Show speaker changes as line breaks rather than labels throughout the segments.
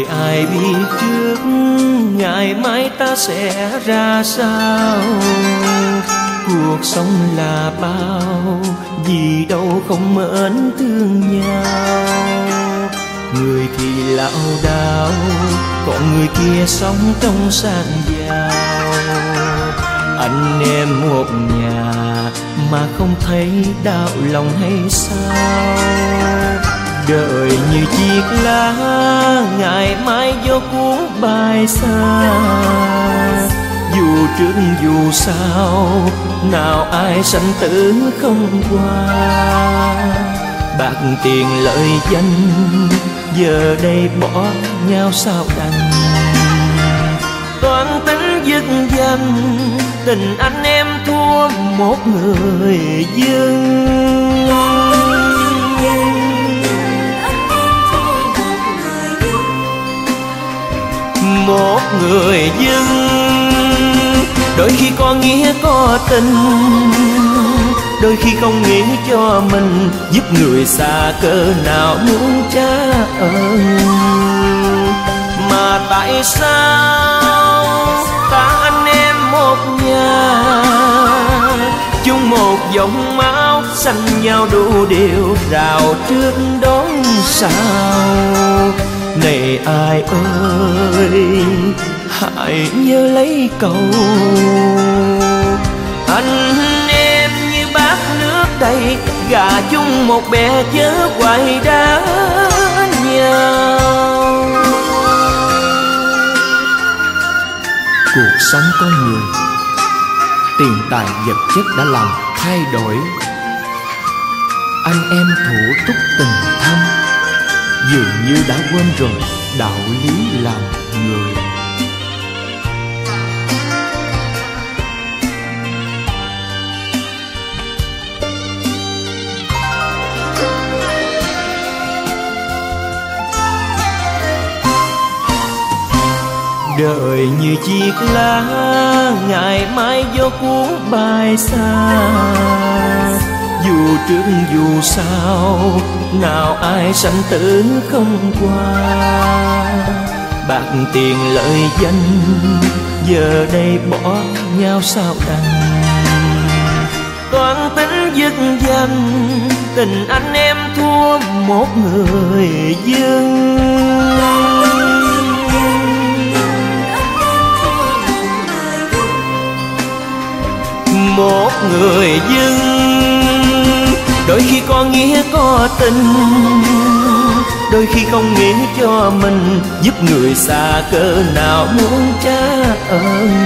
Đời ai biết trước ngày mai ta sẽ ra sao. Cuộc sống là bao, vì đâu không mến thương nhau. Người thì lão đảo, còn người kia sống trong sang giàu. Anh em một nhà mà không thấy đau lòng hay sao. Đời như chiếc lá, ngày mai gió cuốn bay xa. Dù trước dù sau, nào ai sanh tử không qua. Bạc tiền lợi danh, giờ đây bỏ nhau sao đành. Toan tính dứt danh, tình anh em thua một người dân. Một người dân, đôi khi có nghĩa có tình, đôi khi không nghĩ cho mình, giúp người xa cỡ nào muốn trả ơn. Mà tại sao ta anh em một nhà, chung một dòng máu, xanh nhau đủ điều, rào trước đón sau. Này ai ơi, hãy nhớ lấy câu anh em như bát nước đầy, gà chung một bè chớ quay đá nhau.
Cuộc sống con người, tiền tài vật chất đã làm thay đổi. Anh em thủ túc tình thâm, dường như đã quên rồi đạo lý làm người.
Đời như chiếc lá, ngày mai gió cuốn bay xa. Dù trước dù sau, nào ai sanh tử không qua. Bạc tiền lợi danh, giờ đây bỏ nhau sao đành. Toan tính dứt danh, tình anh em thua một người dân. Một người dân, đôi khi có nghĩa có tình, đôi khi không nghĩ cho mình, giúp người xa cỡ nào muốn trả ơn.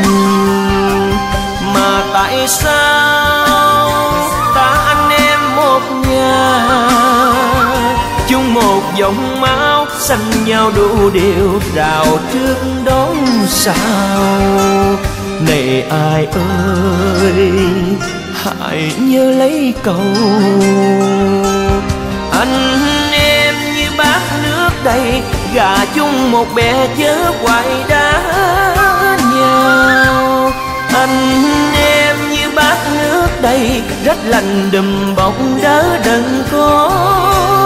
Mà tại sao ta anh em một nhà, chung một dòng máu, xanh nhau đủ điều, rào trước đón sau. Này ai ơi, hãy nhớ lấy câu anh em như bát nước đầy, gà chung một bè chớ quay đá nhau. Anh em như bát nước đầy, rách lành đùm bọc đỡ đần có